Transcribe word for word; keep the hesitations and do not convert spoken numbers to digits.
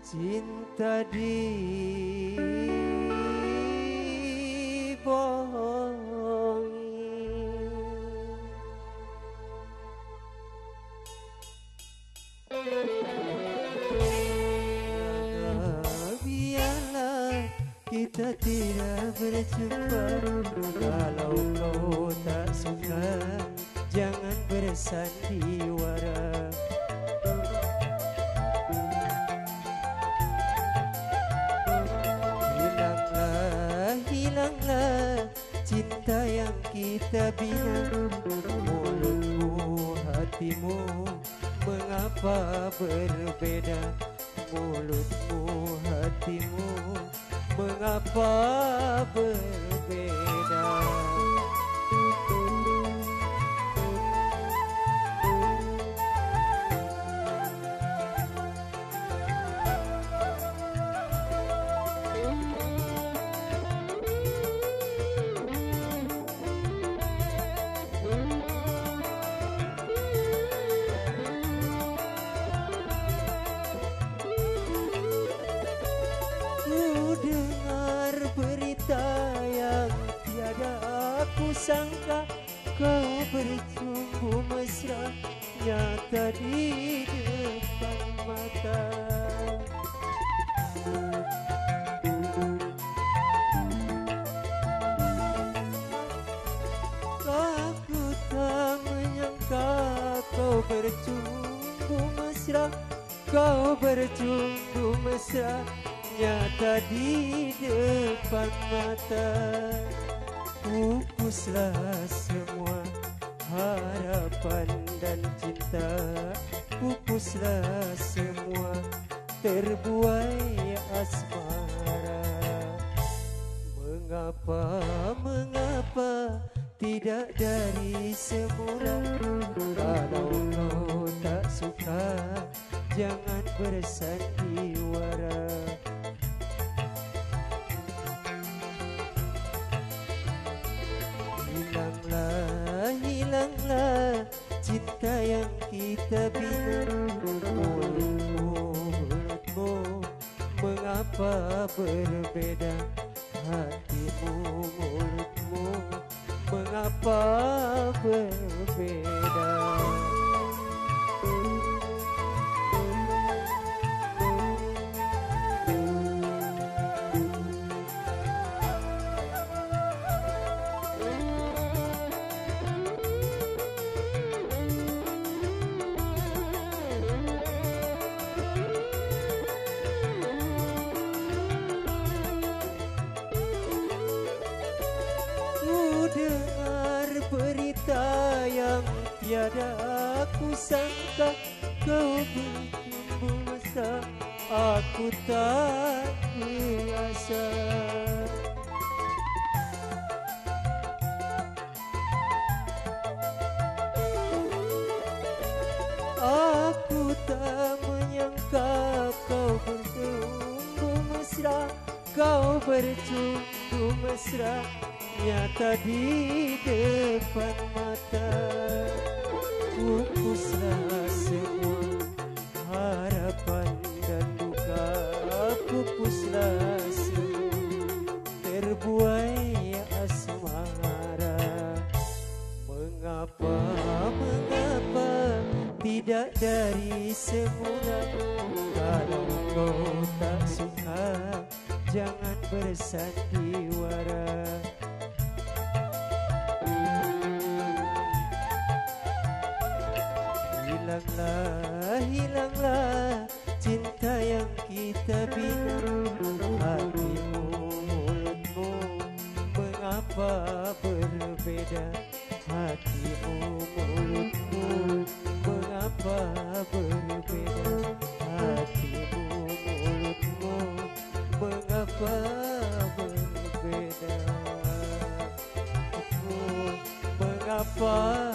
Cinta dibohongi. Biarlah kita tidak berjumpa. Kalau kau tak suka, jangan bersandiwara. Hilanglah cinta yang kita bina. Mulutmu, hatimu, mengapa berbeda? Mulutmu, hatimu, mengapa berbeda? Dengar berita yang tiada aku sangka, kau bercumbu mesra nyata di depan mata. Aku tak menyangka kau bercumbu mesra, kau bercumbu mesra nyata di depan mata. Pupuslah semua harapan dan cinta. Pupuslah semua terbuai asmara. Mengapa, mengapa tidak dari semula? Kalau kau tak suka, jangan bersandiwara. Hilanglah, hilanglah cinta yang kita bina. Mulutmu, mulutmu, mengapa berbeda? Hatimu, mulutmu, mengapa berbeda? Dengar berita yang tiada aku sangka, kau bercumbu mesra, aku tak biasa. Aku tak menyangka kau bercumbu mesra, kau bercumbu mesra nyata di depan mata. Pupuslah semua harapan dan duka. Pupuslah semua terbuai asmara. Mengapa, mengapa tidak dari semula? Kalau kau tak suka, jangan bersandiwara. Hilanglah, hilanglah cinta yang kita bina. Hatimu, mulutmu, mengapa berbeda? Hatimu, mulutmu, mengapa berbeda? Hatimu, mulutmu, mengapa berbeda? Mengapa